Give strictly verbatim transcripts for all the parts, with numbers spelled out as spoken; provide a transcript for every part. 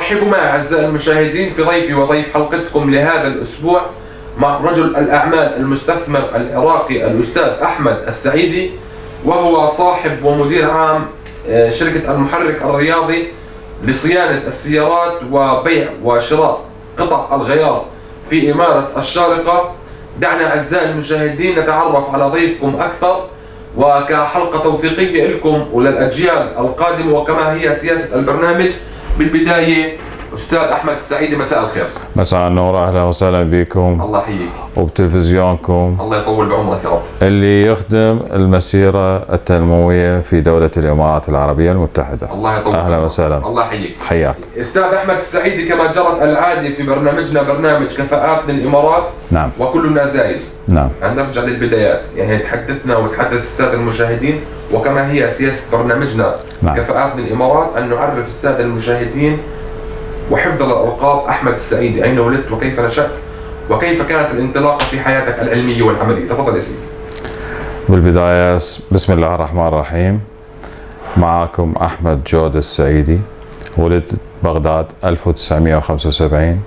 أرحب مع أعزائي المشاهدين في ضيفي وضيف حلقتكم لهذا الأسبوع مع رجل الأعمال المستثمر العراقي الأستاذ أحمد السعيدي، وهو صاحب ومدير عام شركة المحرك الرياضي لصيانة السيارات وبيع وشراء قطع الغيار في إمارة الشارقة. دعنا أعزائي المشاهدين نتعرف على ضيفكم أكثر وكحلقة توثيقية لكم وللأجيال القادمة وكما هي سياسة البرنامج. بالبداية أستاذ أحمد السعيدي، مساء الخير. مساء النور، أهلا وسهلا بكم. الله يحييك. وبتلفزيونكم. الله يطول بعمرك يا رب. اللي يخدم المسيرة التنموية في دولة الإمارات العربية المتحدة. الله يطول. أهلا وسهلا. الله يحييك. حياك. أستاذ أحمد السعيدي، كما جرت العادة في برنامجنا برنامج كفاءات للإمارات. نعم. وكلنا زايد. نعم. نرجع للبدايات، يعني تحدثنا وتحدث السادة المشاهدين وكما هي سياسة برنامجنا. نعم. كفاءات للإمارات، أن نعرف السادة المشاهدين وحفظ الألقاب. أحمد السعيدي، أين ولدت وكيف نشأت وكيف كانت الانطلاقة في حياتك العلمية والعملية؟ تفضل يا سيدي. بالبداية بسم الله الرحمن الرحيم. معكم أحمد جود السعيدي، ولدت بغداد ألف وتسعمئة وخمسة وسبعين.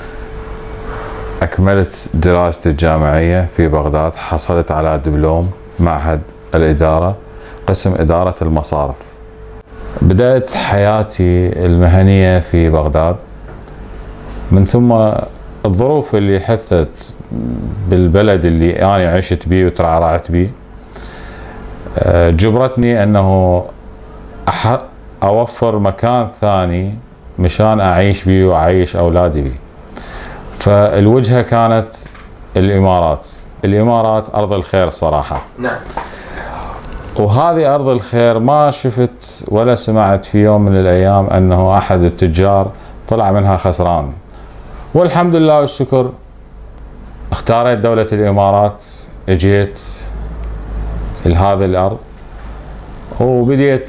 أكملت دراستي الجامعية في بغداد، حصلت على دبلوم معهد الإدارة قسم إدارة المصارف. بدأت حياتي المهنية في بغداد، من ثم الظروف اللي حدثت بالبلد اللي أنا عشت بيه وترعرعت بيه جبرتني أنه أوفر مكان ثاني مشان أعيش بيه وأعيش أولادي بيه. فالوجهة كانت الإمارات. الإمارات أرض الخير صراحة. نعم. وهذه أرض الخير، ما شفت ولا سمعت في يوم من الأيام أنه أحد التجار طلع منها خسران. والحمد لله والشكر اختاريت دولة الإمارات، اجيت لهذه الأرض وبديت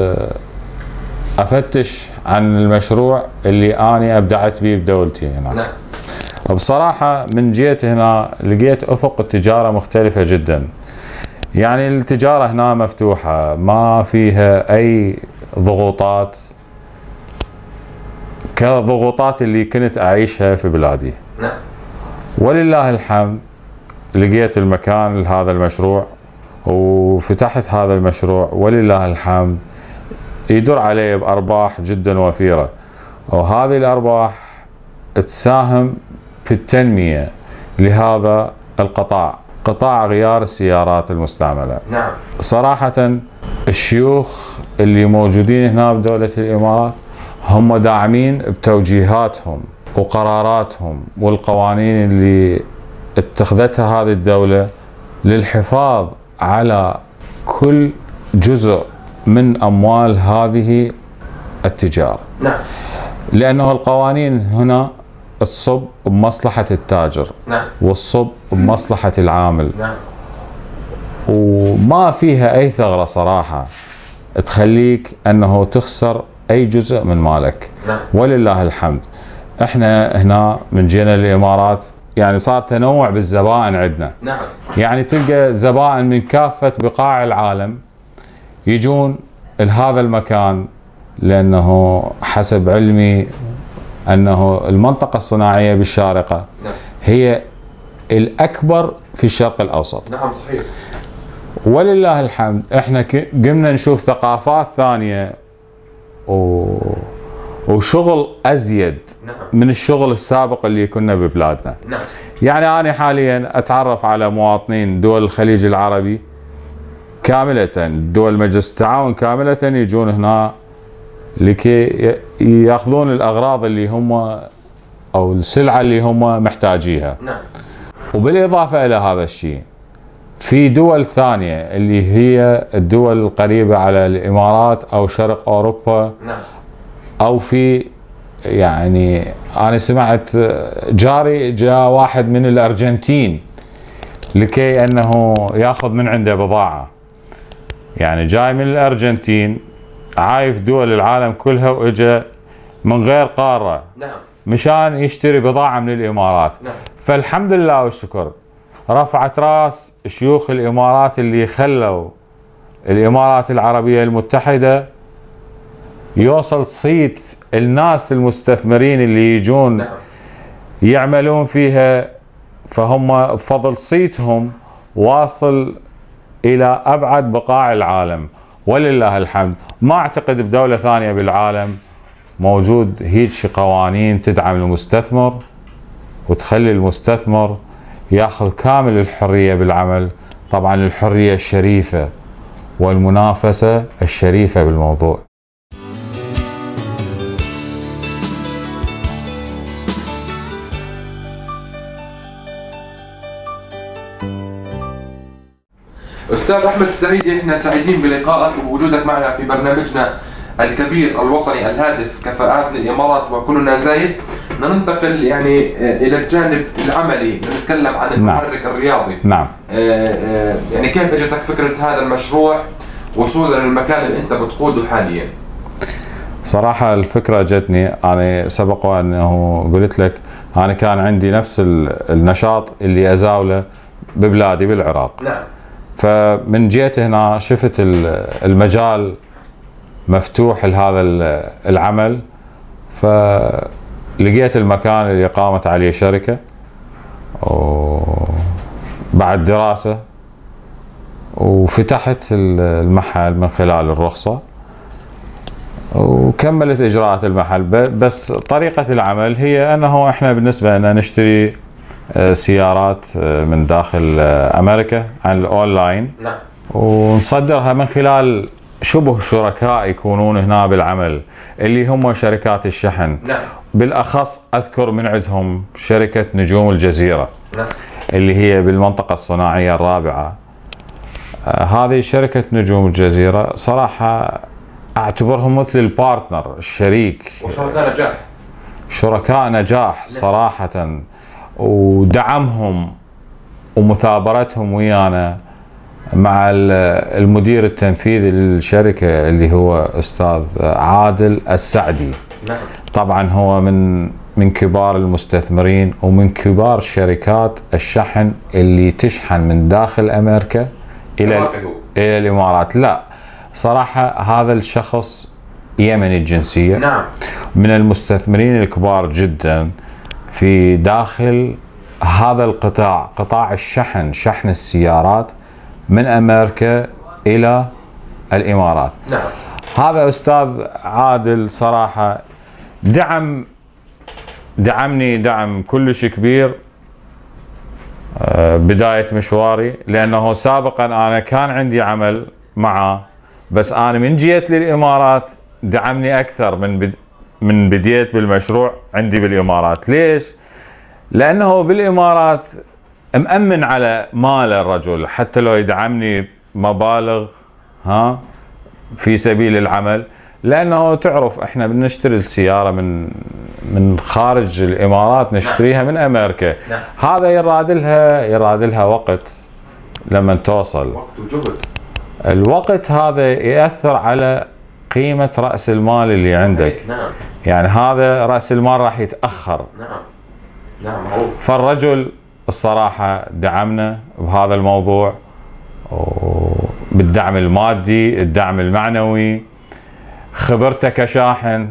أفتش عن المشروع اللي أنا أبدعت به بدولتي هنا. نعم. بصراحة من جيت هنا لقيت أفق التجارة مختلفة جدا. يعني التجارة هنا مفتوحة، ما فيها أي ضغوطات كضغوطات اللي كنت أعيشها في بلادي. نعم. ولله الحمد لقيت المكان لهذا المشروع وفتحت هذا المشروع، ولله الحمد يدر عليه بأرباح جدا وفيرة، وهذه الأرباح تساهم في التنمية لهذا القطاع، قطاع غيار السيارات المستعملة. نعم. صراحة الشيوخ اللي موجودين هنا بدولة الإمارات هم داعمين بتوجيهاتهم وقراراتهم والقوانين اللي اتخذتها هذه الدولة للحفاظ على كل جزء من أموال هذه التجارة. نعم. لأنه القوانين هنا تصب بمصلحة التاجر. نعم. والصب بمصلحة العامل. نعم. وما فيها أي ثغرة صراحة تخليك أنه تخسر أي جزء من مالك. نعم. ولله الحمد. احنا هنا من جينا الإمارات يعني صار تنوع بالزبائن عندنا. نعم. يعني تلقى زبائن من كافة بقاع العالم يجون لهذا المكان، لأنه حسب علمي أنه المنطقة الصناعية بالشارقة نعم. هي الأكبر في الشرق الأوسط. نعم صحيح. ولله الحمد احنا قمنا نشوف ثقافات ثانية و... وشغل أزيد. نعم. من الشغل السابق اللي كنا ببلادنا. نعم. يعني أنا حاليا أتعرف على مواطنين دول الخليج العربي كاملة، دول مجلس التعاون كاملة، يجون هنا لكي ياخذون الأغراض اللي هم أو السلعة اللي هم محتاجيها. نعم. وبالإضافة إلى هذا الشيء في دول ثانية اللي هي الدول القريبة على الإمارات أو شرق أوروبا. نعم. أو في يعني أنا سمعت جاري جاء واحد من الأرجنتين لكي أنه ياخذ من عنده بضاعة، يعني جاي من الأرجنتين عايف دول العالم كلها وإجا من غير قارة. نعم. مشان يشتري بضاعة من الإمارات. نعم. فالحمد لله والشكر رفعت راس شيوخ الإمارات اللي خلوا الإمارات العربية المتحدة يوصل صيت الناس المستثمرين اللي يجون نعم. يعملون فيها، فهم بفضل صيتهم واصل الى ابعد بقاع العالم ولله الحمد. ما اعتقد بدولة ثانية بالعالم موجود هيك قوانين تدعم المستثمر وتخلي المستثمر ياخذ كامل الحرية بالعمل، طبعا الحرية الشريفة والمنافسة الشريفة بالموضوع. أستاذ أحمد السعيدي، احنا سعيدين بلقائك وبوجودك معنا في برنامجنا الكبير الوطني الهادف كفاءات للإمارات وكلنا زايد. ننتقل يعني إلى الجانب العملي، نتكلم عن المحرك نعم. الرياضي. نعم. يعني كيف اجتك فكرة هذا المشروع وصولا للمكان اللي أنت بتقوده حاليا؟ صراحة الفكرة جتني، أنا سبق وأنه قلت لك أنا كان عندي نفس النشاط اللي أزاوله ببلادي بالعراق. نعم. فمن جيت هنا شفت المجال مفتوح لهذا العمل، فلقيت المكان اللي قامت عليه شركة وبعد دراسة، وفتحت المحل من خلال الرخصة وكملت إجراءات المحل. بس طريقة العمل هي أنه إحنا بالنسبة لنا نشتري سيارات من داخل أمريكا عن الأونلاين. نعم. ونصدرها من خلال شبه شركاء يكونون هنا بالعمل اللي هم شركات الشحن. نعم. بالأخص أذكر من عندهم شركة نجوم الجزيرة. نعم. اللي هي بالمنطقة الصناعية الرابعة. آه هذه شركة نجوم الجزيرة صراحة أعتبرهم مثل البارتنر، الشريك وشركاء نجاح، شركاء نجاح صراحة. ودعمهم ومثابرتهم ويانا مع المدير التنفيذي للشركة اللي هو أستاذ عادل السعدي. نعم. طبعا هو من من كبار المستثمرين ومن كبار شركات الشحن اللي تشحن من داخل أمريكا إلى إلى الإمارات. لا صراحة هذا الشخص يمني الجنسية. نعم. من المستثمرين الكبار جدا في داخل هذا القطاع، قطاع الشحن، شحن السيارات من أمريكا إلى الإمارات. نعم. هذا أستاذ عادل صراحة دعم دعمني دعم كلش كبير بداية مشواري، لأنه سابقا أنا كان عندي عمل معه، بس أنا من جيت للإمارات دعمني أكثر من بد... من بديت بالمشروع عندي بالإمارات. ليش؟ لأنه بالإمارات مأمن على مال الرجل، حتى لو يدعمني مبالغ ها في سبيل العمل، لأنه تعرف احنا بنشتري السيارة من من خارج الإمارات، نشتريها من أمريكا. نعم. هذا يراد لها يراد لها وقت لما توصل، وقت وجهد. الوقت هذا يأثر على قيمة رأس المال اللي عندك. نعم. يعني هذا رأس المال راح يتأخر. نعم. نعم معروف. فالرجل الصراحة دعمنا بهذا الموضوع بالدعم المادي، الدعم المعنوي، خبرته كشاحن،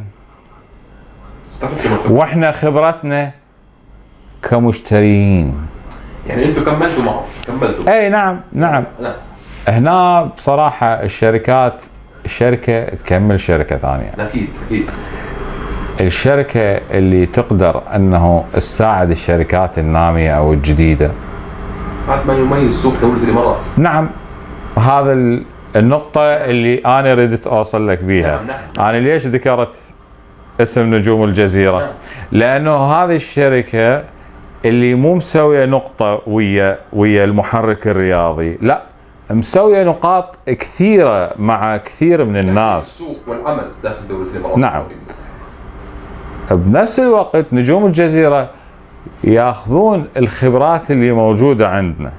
واحنا خبرتنا كمشترين. يعني انتم كملتوا معه، كملتوا. اي نعم نعم. نعم. هنا بصراحة الشركات، الشركة تكمل شركة ثانية. اكيد اكيد. الشركة اللي تقدر انه تساعد الشركات النامية او الجديدة، هذا ما يميز سوق دولة الامارات. نعم. هذا النقطة اللي انا ردت اوصل لك بيها. نعم. نعم. انا ليش ذكرت اسم نجوم الجزيرة؟ نعم. لانه هذه الشركة اللي مو مسوية نقطة ويا ويا المحرك الرياضي، لا مسوية نقاط كثيرة مع كثير من الناس. السوق والعمل داخل دولة الامارات. نعم. بنفس الوقت نجوم الجزيرة ياخذون الخبرات اللي موجودة عندنا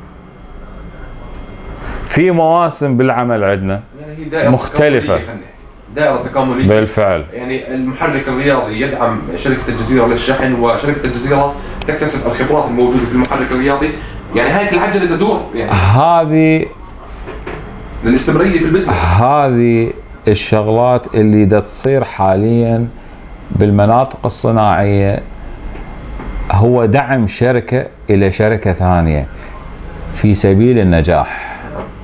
في مواسم بالعمل عندنا، يعني هي دائرة مختلفة، دائرة تكاملية بالفعل. يعني المحرك الرياضي يدعم شركة الجزيرة للشحن، وشركة الجزيرة تكتسب الخبرات الموجودة في المحرك الرياضي. يعني هاي العجلة تدور يعني. هذه للاستمرارية في البزنس. هذه الشغلات اللي دا تصير حاليا بالمناطق الصناعية هو دعم شركة إلى شركة ثانية في سبيل النجاح.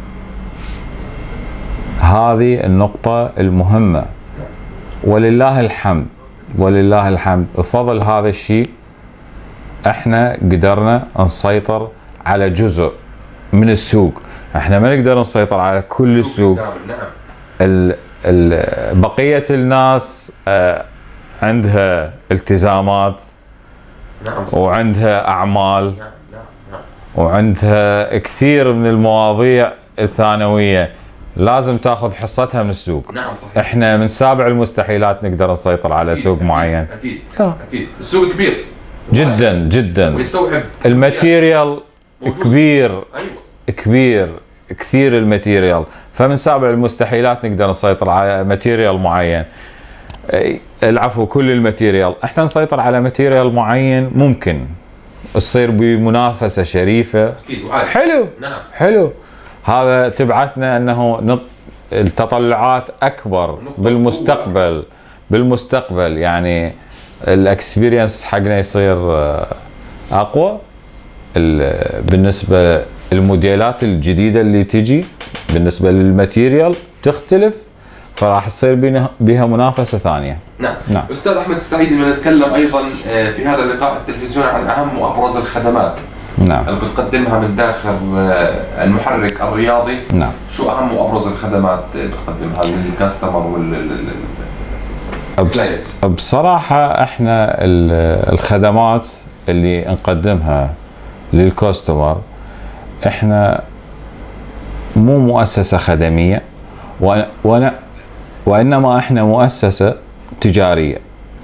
هذه النقطة المهمة، ولله الحمد ولله الحمد بفضل هذا الشيء احنا قدرنا نسيطر على جزء من السوق. احنا ما نقدر نسيطر على كل السوق. ال ال بقية الناس اه عندها التزامات وعندها اعمال وعندها كثير من المواضيع الثانوية لازم تاخذ حصتها من السوق. نعم صحيح. احنا من سابع المستحيلات نقدر نسيطر على أكيد. سوق معين. اكيد لا. اكيد السوق كبير جدا جدا ويستوعب الماتيريال كبير. ايوه كبير كثير الماتيريال، فمن سابع المستحيلات نقدر نسيطر على ماتيريال معين. العفو كل الماتيريال، احنا نسيطر على ماتيريال معين ممكن تصير بمنافسة شريفة. اكيد حلو. نعم حلو. هذا تبعثنا انه نط... التطلعات اكبر بالمستقبل. بالمستقبل يعني الاكسبيرينس حقنا يصير اقوى. بالنسبه الموديلات الجديده اللي تجي بالنسبه للماتيريال تختلف، فراح تصير بها منافسه ثانيه. نعم. نعم. استاذ احمد السعيدي، بنتكلم ايضا في هذا اللقاء التلفزيوني عن اهم وابرز الخدمات نعم اللي بتقدمها من داخل المحرك الرياضي. نعم. شو اهم وابرز الخدمات اللي بتقدمها للكاستمر وال بص... بصراحه احنا الخدمات اللي نقدمها للكاستمر، احنا مو مؤسسه خدميه و... و... وانما احنا مؤسسه تجاريه.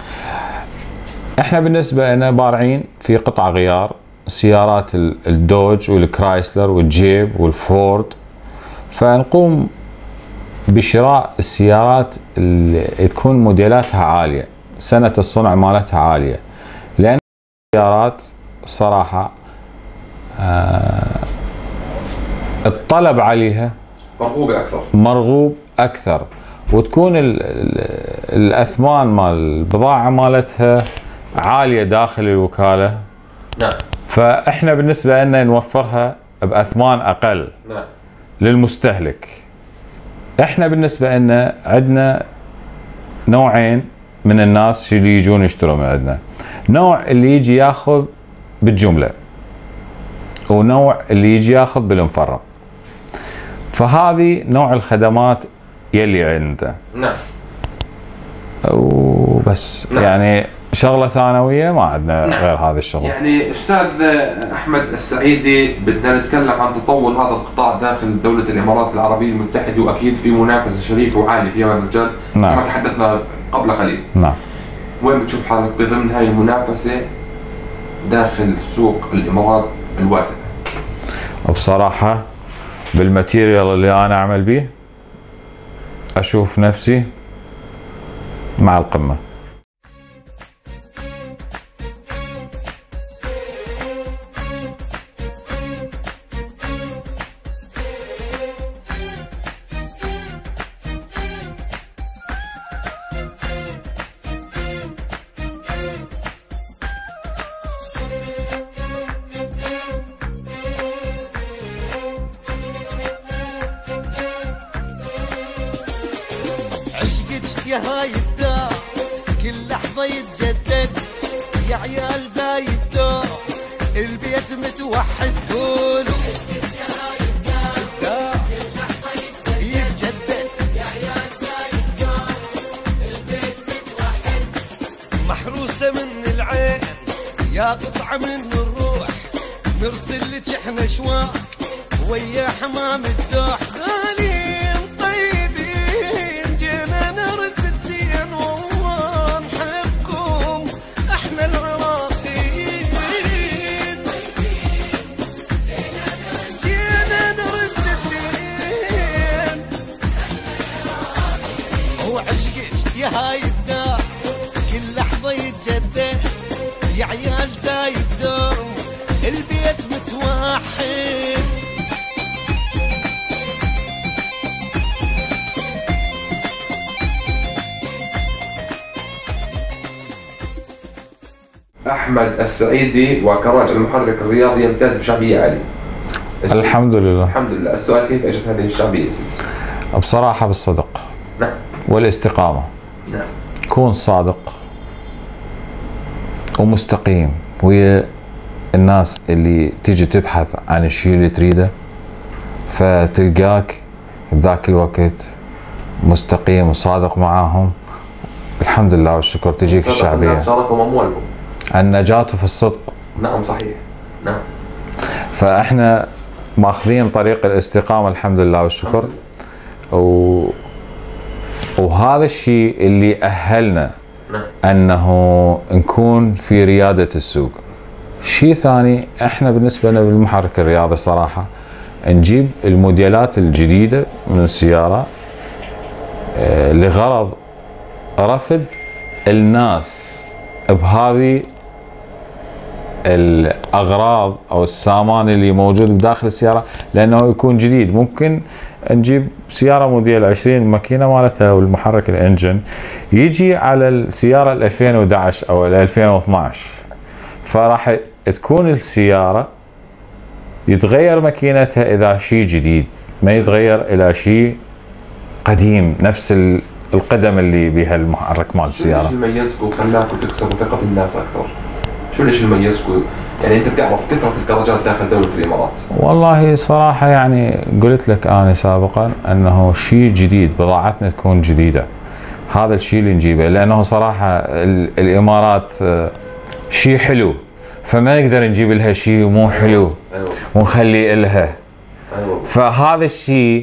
احنا بالنسبه لنا بارعين في قطع غيار سيارات الدوج والكرايسلر والجيب والفورد، فنقوم بشراء السيارات اللي تكون موديلاتها عاليه، سنه الصنع مالتها عاليه، لان السيارات صراحه آه الطلب عليها مرغوب اكثر مرغوب اكثر، وتكون ال ال الاثمان مال البضاعه مالتها عاليه داخل الوكاله. نعم. فاحنا بالنسبه لنا نوفرها باثمان اقل. نعم. للمستهلك. احنا بالنسبه لنا عندنا نوعين من الناس اللي يجون يشتروا من عندنا، نوع اللي يجي ياخذ بالجمله، ونوع اللي يجي ياخذ بالمفرق. فهذه نوع الخدمات يلي عنده. نعم. وبس. نعم. يعني شغله ثانويه ما عندنا. نعم. غير هذا الشغل. يعني استاذ احمد السعيدي، بدنا نتكلم عن تطور هذا القطاع داخل دوله الامارات العربيه المتحده، واكيد في منافسه شريفه وعاليه في هذا المجال. نعم. كما تحدثنا قبل قليل. نعم. وين بتشوف حالك في ضمن هاي المنافسه داخل سوق الامارات الواسع؟ بصراحه بالماتيريال اللي انا اعمل به اشوف نفسي مع القمه. عشقك يا هاي الدار كل لحظة يتجدد، يا عيال زايد دور البيت متوحد. قولوا عشقك يا هاي الدار كل لحظة يتجدد، يا عيال زايد دور البيت متوحد. محروسة من العين يا قطعة من الروح، نرسل لك احنا شواق ويا حمام الدوح. غاليين طيبين جينا نرد الدين، والله نحبكم احنا العراقيين. جينا نرد الدين وعشقك يا هاي الدار كل لحظة يتجدد، يا عيال زايد دور البيت متوحد. أحمد السعيدي وكراج المحرك الرياضي يمتاز بشعبية عالية. الحمد لله. الحمد لله. السؤال كيف اجت هذه الشعبية يا سيدي؟ بصراحة بالصدق. نعم. والاستقامة. نعم. كون صادق ومستقيم ويا الناس اللي تيجي تبحث عن الشيء اللي تريده، فتلقاك بذاك الوقت مستقيم وصادق معاهم. الحمد لله والشكر تجيك الشعبية. الناس شاركوا أموالهم. النجاة في الصدق. نعم صحيح. نعم. فاحنا ماخذين طريق الاستقامة الحمد لله والشكر. و... وهذا الشيء اللي أهلنا نعم. أنه نكون في ريادة السوق. شيء ثاني، احنا بالنسبة لنا بالمحرك الرياضي صراحة نجيب الموديلات الجديدة من السيارات اه لغرض رفض الناس بهذه الأغراض أو السامان اللي موجود بداخل السيارة، لأنه يكون جديد. ممكن نجيب سيارة موديل عشرين ماكينة مالتها والمحرك الانجن يجي على السيارة ال ألفين وأحد عشر أو ال ألفين واثني عشر، فراح تكون السيارة يتغير ماكينتها إذا شيء جديد، ما يتغير إلى شيء قديم نفس القدم اللي بها المحرك مال السيارة. شو اللي يميزكم وخلاكم تكسبوا ثقة الناس أكثر؟ شو الشيء اللي يميزكم؟ يعني أنت بتعرف كثرة الكراجات داخل دولة الإمارات. والله صراحة يعني قلت لك أنا سابقا أنه شيء جديد، بضاعتنا تكون جديدة. هذا الشيء اللي نجيبه، لأنه صراحة الإمارات شيء حلو، فما نقدر نجيب لها شيء مو حلو. أيوة. ونخلي لها. أيوة. فهذا الشيء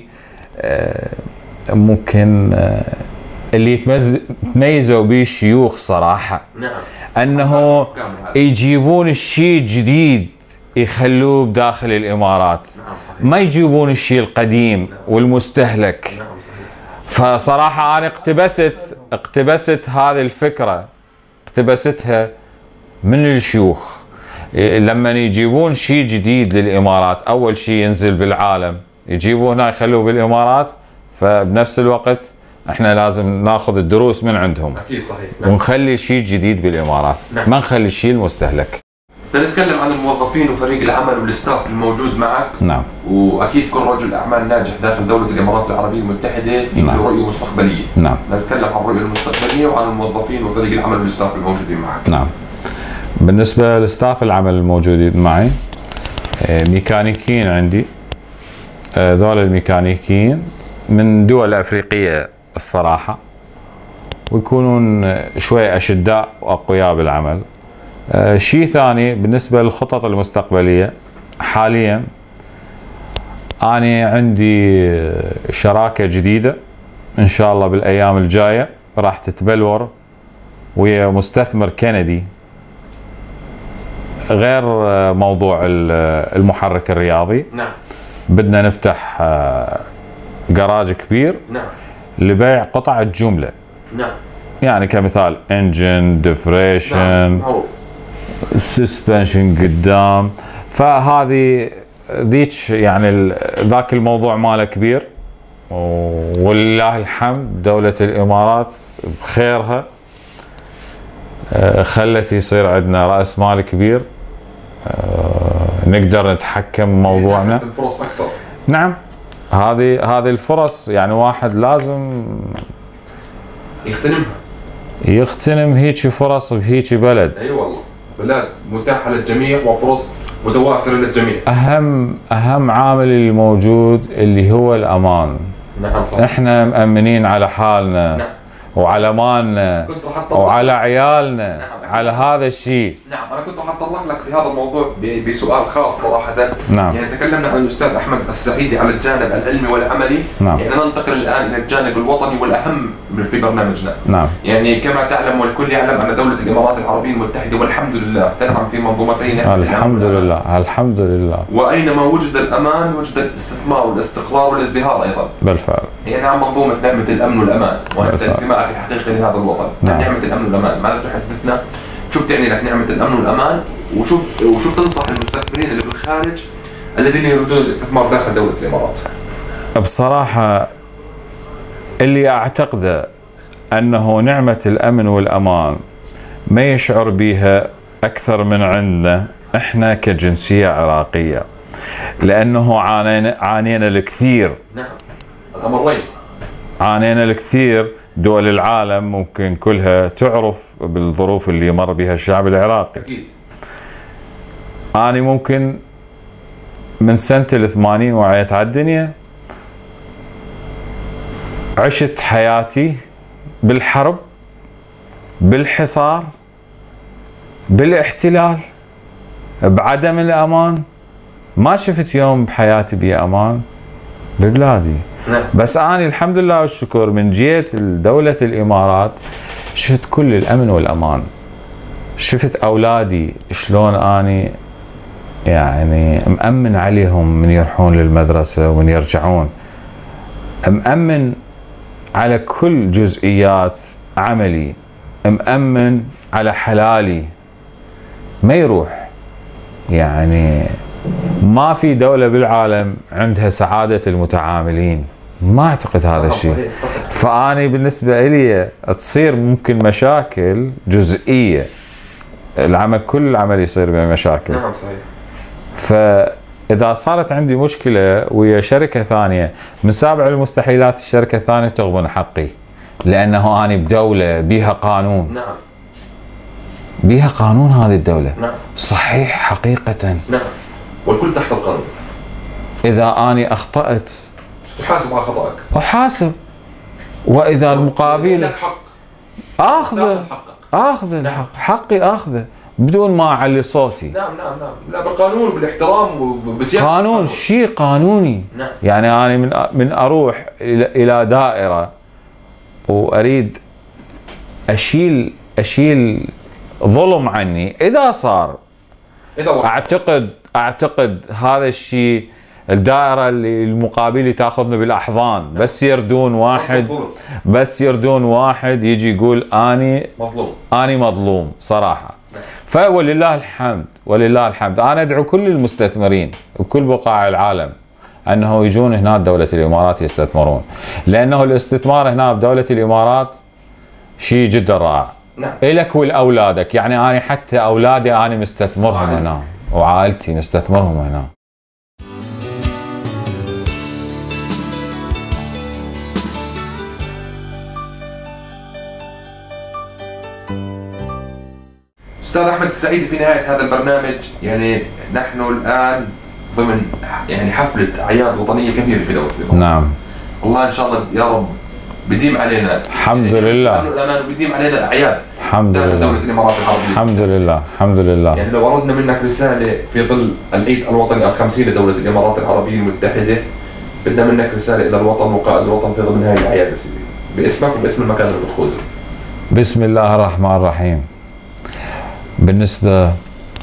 ممكن اللي يتميز تميزوا به الشيوخ صراحة. نعم. أنه يجيبون الشيء الجديد يخلوه بداخل الإمارات. نعم صحيح. ما يجيبون الشيء القديم. نعم. والمستهلك. نعم صحيح. فصراحة أنا اقتبست اقتبست هذه الفكرة، اقتبستها من الشيوخ. لما يجيبون شيء جديد للإمارات، أول شيء ينزل بالعالم يجيبوه هنا يخلوه بالإمارات، فبنفس الوقت احنا لازم ناخذ الدروس من عندهم. اكيد صحيح. نعم. ونخلي شيء جديد بالامارات. نعم. ما نخلي الشيء المستهلك. بدنا نتكلم عن الموظفين وفريق العمل والاستاف الموجود معك. نعم. واكيد كل رجل اعمال ناجح داخل دوله الامارات العربيه المتحده في نعم. له رؤيه مستقبليه. نعم. بدنا نتكلم عن الرؤيه المستقبليه وعن الموظفين وفريق العمل والاستاف الموجودين معك. نعم. بالنسبه للاستاف العمل الموجودين معي، ميكانيكيين عندي. ذول الميكانيكيين من دول افريقيه الصراحه، ويكونون شوي اشداء واقوياء بالعمل. آه شيء ثاني بالنسبه للخطط المستقبليه، حاليا انا عندي شراكه جديده ان شاء الله بالايام الجايه راح تتبلور ويا مستثمر كندي، غير موضوع المحرك الرياضي. نعم. بدنا نفتح جراج كبير. نعم. لبيع قطع الجمله. نعم. يعني كمثال انجن، ديفريشن. نعم. معروف. سسبنشن قدام. فهذه ذيك يعني ذاك الموضوع ماله كبير، ولله الحمد دولة الامارات بخيرها خلت يصير عندنا راس مال كبير نقدر نتحكم بموضوعنا. الفرص اكثر. نعم. هذه هذه الفرص يعني واحد لازم يغتنمها. يغتنم هيك فرص بهيك بلد. اي أيوة والله، بلاد متاحه للجميع وفرص متوافره للجميع. اهم اهم عامل الموجود اللي هو الامان. نعم صح. احنا مأمنين على حالنا. نعم. وعلى مالنا وعلى عيالنا. نعم. على هذا الشيء. نعم. انا كنت راح اطلع لك بهذا الموضوع بسؤال خاص صراحه. نعم. يعني تكلمنا عن الاستاذ احمد السعيدي على الجانب العلمي والعملي. نعم. يعني ننتقل الان الى الجانب الوطني والاهم في برنامجنا. نعم. يعني كما تعلم والكل يعلم ان دوله الامارات العربيه المتحده والحمد لله تنعم في منظومتين. الحمد لله الحمد لله. واينما وجد الامان وجد الاستثمار والاستقرار والازدهار ايضا. بالفعل. هي نعم منظومه نعمه الامن والامان، وانت انتمائك الحقيقي لهذا الوطن. نعم. نعمه الامن والامان، ماذا تحدثنا؟ شو بتعني لك نعمه الامن والامان؟ وشو وشو بتنصح المستثمرين اللي بالخارج الذين يريدون الاستثمار داخل دوله الامارات؟ بصراحه اللي اعتقده انه نعمه الامن والامان ما يشعر بها أكثر من عندنا إحنا كجنسية عراقية، لأنه عانينا عانينا الكثير. نعم الأمرين. عانينا الكثير. دول العالم ممكن كلها تعرف بالظروف اللي مر بها الشعب العراقي. أكيد. أنا ممكن من سنة الثمانين وعيت على الدنيا، عشت حياتي بالحرب، بالحصار، بالاحتلال، بعدم الأمان. ما شفت يوم بحياتي بأمان ببلادي. نعم. بس أنا الحمد لله والشكر من جيت دولة الإمارات شفت كل الأمن والأمان. شفت أولادي شلون أني يعني مأمن عليهم من يروحون للمدرسة ومن يرجعون، مأمن على كل جزئيات عملي، مأمن على حلالي ما يروح. يعني ما في دولة بالعالم عندها سعادة المتعاملين، ما أعتقد هذا الشيء. فأنا بالنسبة إلي تصير ممكن مشاكل جزئية، العمل كل العمل يصير بمشاكل. نعم صحيح. فإذا صارت عندي مشكلة ويا شركة ثانية، من سابع المستحيلات الشركة الثانية تغبن حقي، لأنه أنا بدولة بيها قانون. نعم. بيها قانون هذه الدولة. نعم. صحيح حقيقة. نعم. والكل تحت القانون. إذا أنا أخطأت ستحاسب على خطأك. أحاسب، وإذا المقابل لك حق آخذه، آخذ الحق، حقي آخذه بدون ما أعلي صوتي. نعم نعم نعم. لا بالقانون وبالاحترام وبسيادة قانون، شيء قانوني. نعم. يعني أنا من من أروح إلى دائرة وأريد أشيل أشيل ظلم عني، إذا صار إذا وقت. أعتقد أعتقد هذا الشيء الدائرة اللي المقابلي تاخذنا بالأحضان، بس يردون واحد بس يردون واحد يجي يقول أني مظلوم، أني مظلوم صراحة. فولله الحمد، ولله الحمد. أنا أدعو كل المستثمرين بكل بقاع العالم أنه يجون هنا دولة الإمارات يستثمرون، لأنه الاستثمار هنا بدولة الإمارات شيء جدا رائع. نعم. إلك ولأولادك. يعني أنا حتى أولادي أنا مستثمرهم هنا، وعائلتي مستثمرهم هنا. أستاذ أحمد السعيدي، في نهاية هذا البرنامج يعني نحن الآن ضمن يعني حفلة أعياد وطنية كبيرة في دولة الإمارات. نعم. الله إن شاء الله يا رب بديم علينا الحمد يعني لله الأمن والأمان، وبديم علينا الأعياد الحمد داخل لله دولة الإمارات العربية. الحمد لله الحمد لله. يعني لو أردنا منك رسالة في ظل العيد الوطني الخمسين لدولة الإمارات العربية المتحدة، بدنا منك رسالة إلى الوطن وقائد الوطن في ضمن هذه الأعياد يا سيدي، باسمك وباسم المكان اللي بتقوده. بسم الله الرحمن الرحيم. بالنسبة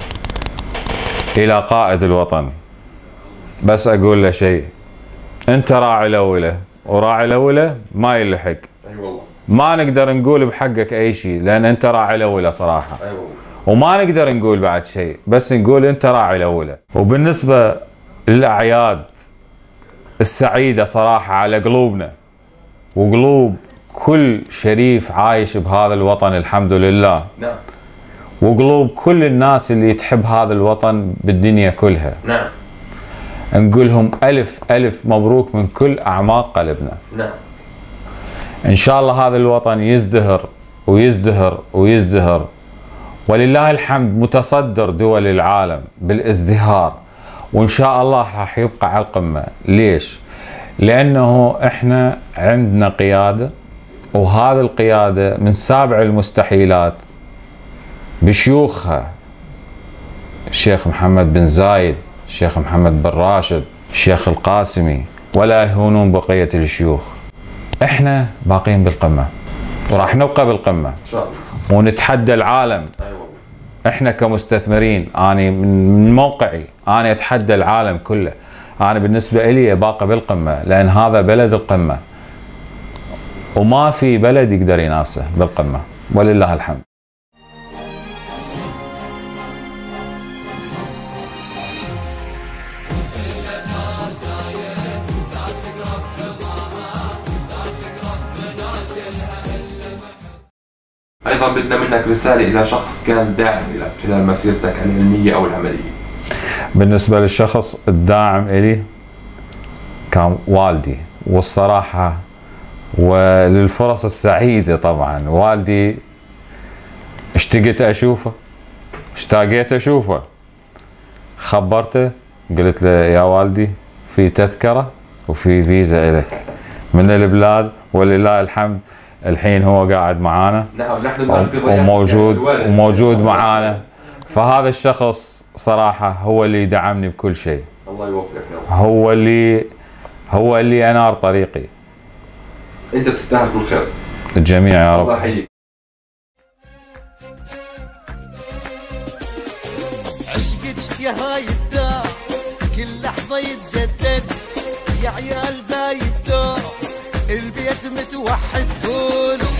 إلى قائد الوطن بس أقول له شيء: أنت راعي الأولى، وراعي الأولى ما يلحق. أي والله. ما نقدر نقول بحقك أي شيء لأن أنت راعي الأولى صراحة. أي والله. وما نقدر نقول بعد شيء، بس نقول أنت راعي الأولى. وبالنسبة للأعياد السعيدة صراحة على قلوبنا وقلوب كل شريف عايش بهذا الوطن الحمد لله. نعم. وقلوب كل الناس اللي تحب هذا الوطن بالدنيا كلها. نعم. نقول لهم ألف ألف مبروك من كل أعماق قلبنا. نعم. إن شاء الله هذا الوطن يزدهر ويزدهر ويزدهر، ولله الحمد متصدر دول العالم بالازدهار، وإن شاء الله راح يبقى على القمة. ليش؟ لأنه إحنا عندنا قيادة، وهذه القيادة من سابع المستحيلات بشيوخها: الشيخ محمد بن زايد، الشيخ محمد بن راشد، الشيخ القاسمي، ولا يهونون بقية الشيوخ. احنا باقين بالقمة وراح نبقى بالقمة ان شاء الله، ونتحدى العالم. ايوه. احنا كمستثمرين، انا من موقعي انا اتحدى العالم كله. انا بالنسبة لي باقي بالقمة، لان هذا بلد القمة وما في بلد يقدر ينافسه بالقمة، ولله الحمد. ايضا ايضا بدنا منك رساله الى شخص كان داعم لك خلال مسيرتك العلميه او العمليه. بالنسبة للشخص الداعم إلي كان والدي، والصراحة وللفرص السعيدة طبعا والدي اشتقت أشوفه، اشتاقيت أشوفه، خبرته قلت له يا والدي في تذكرة وفي فيزا إلك من البلاد ولله الحمد الحين هو قاعد معانا. نعم نحن الآن في ضيافة وموجود وموجود معانا. فهذا الشخص صراحة هو اللي دعمني بكل شيء. الله يوفقك يا رب. هو اللي هو اللي أنار طريقي. أنت تستاهل كل خير. الجميع يا رب. الله يحييك. عشقك يا هاي الدار كل لحظة يتجدد، يا عيال زايد دور البيت متوحد قولوا.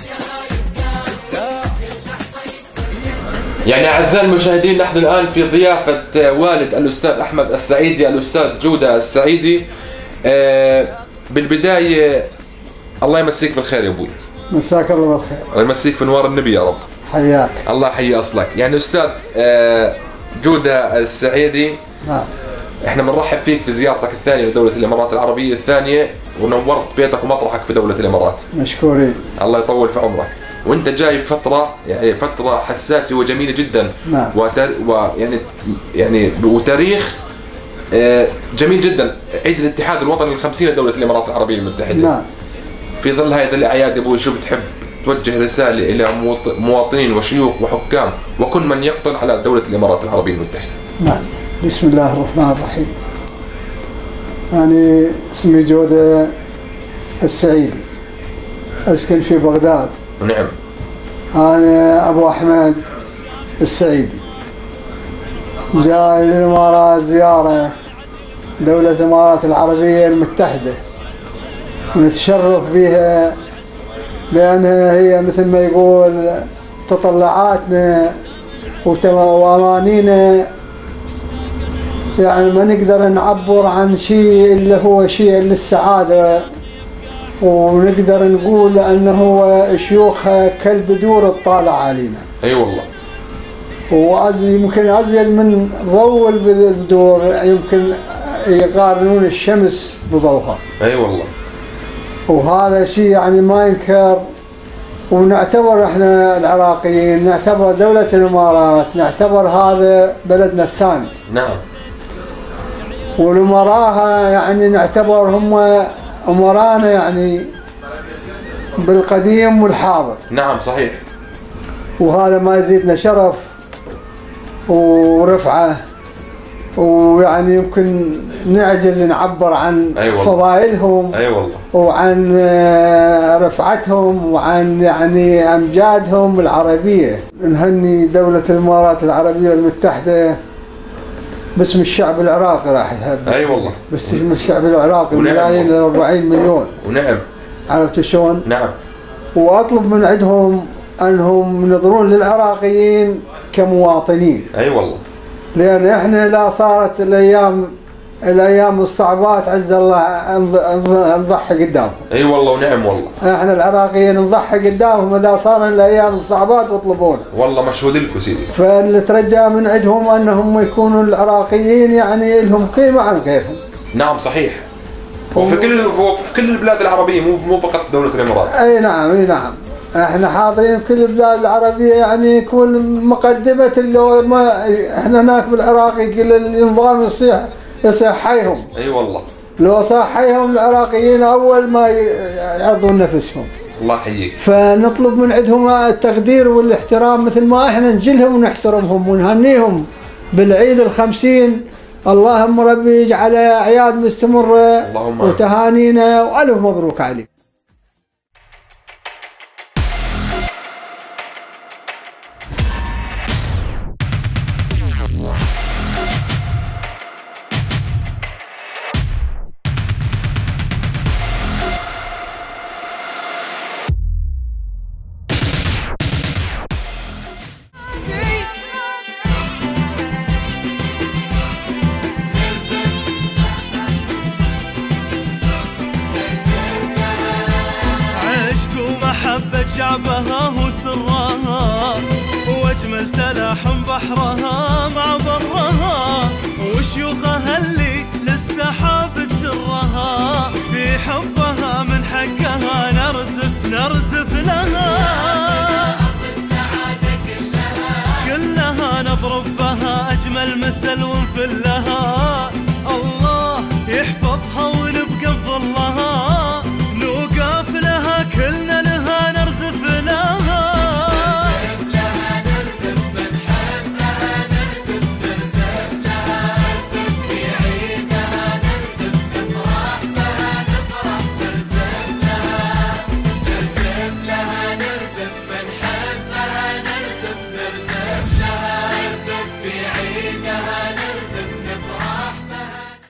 يعني أعزائي المشاهدين نحن الآن في ضيافة والد الأستاذ أحمد السعيدي الأستاذ جودة السعيدي. آه بالبداية الله يمسيك بالخير يا أبوي. مساك الله بالخير. الله يمسيك في نوار النبي يا رب. حياك. الله يحيي أصلك. يعني أستاذ آه جودة السعيدي، نعم. احنا بنرحب فيك في زيارتك الثانية لدولة الإمارات العربية الثانية، ونورت بيتك ومطرحك في دولة الإمارات. مشكورين. الله يطول في عمرك. وانت جاي بفتره يعني فتره حساسه وجميله جدا. نعم. وتر... ويعني يعني وتاريخ جميل جدا، عيد الاتحاد الوطني الخمسين لدوله الامارات العربيه المتحده. نعم. في ظل هذه الاعياد يا ابوي شو بتحب توجه رساله الى مواطنين وشيوخ وحكام وكل من يقطن على دوله الامارات العربيه المتحده؟ نعم. بسم الله الرحمن الرحيم. أنا اسمي جودة السعيدي، أسكن في بغداد. نعم. أنا أبو أحمد السعيدي، جاي للإمارات زيارة دولة الإمارات العربية المتحدة، ونتشرف بها لأنها هي مثل ما يقول تطلعاتنا وأمانينا، يعني ما نقدر نعبر عن شيء إلا هو شيء للسعادة، ونقدر نقول انه هو شيوخها كالبدور تطالع علينا. اي أيوة والله. وأزي يمكن ازيد من ضوء البدور، يمكن يقارنون الشمس بضوءها. اي أيوة والله. وهذا شيء يعني ما ينكر، ونعتبر احنا العراقيين نعتبر دولة الامارات نعتبر هذا بلدنا الثاني. نعم. والامراء يعني نعتبر هم أمرانا يعني بالقديم والحاضر. نعم صحيح. وهذا ما يزيدنا شرف ورفعة، ويعني يمكن نعجز نعبر عن أيوة فضائلهم. اي أيوة والله. وعن رفعتهم وعن يعني أمجادهم العربية. نهني دولة الإمارات العربية المتحدة باسم الشعب العراقي، راح يهدي. اي والله. باسم الشعب العراقي ملايين ل أربعين مليون. ونعم. عرفت شلون؟ نعم. واطلب من عندهم انهم ينظرون للعراقيين كمواطنين. اي أيوة والله. لان احنا لا صارت الايام الايام الصعبات عز الله نضحي قدامهم. اي أيوة والله ونعم والله. احنا العراقيين نضحي قدامهم اذا صار الايام الصعبات ويطلبون. والله مشهود لكم سيدي. فنترجى من عندهم انهم يكونوا العراقيين يعني لهم قيمه عن غيرهم. نعم صحيح. وفي كل في كل البلاد العربيه مو مو فقط في دوله الامارات. اي نعم اي نعم. احنا حاضرين في كل البلاد العربيه، يعني يكون مقدمه اللي ما احنا هناك بالعراق يقول النظام يصيح يصيح حيهم. اي أيوة والله. لو صاح حيهم العراقيين اول ما يعرضون نفسهم. الله يحييك. فنطلب من عندهم التقدير والاحترام مثل ما احنا نجلهم ونحترمهم ونهنيهم بالعيد الخمسين. اللهم ربي يجعلها اعياد مستمره. اللهم. وتهانينا والف مبروك عليك. شعبها وسرها بحرها مع برها، وشيوخها اللي للسحاب تجرها، في حبها من حقها نرزف نرزف لها، كلها نضرب بها أجمل مثل ونفلها. الله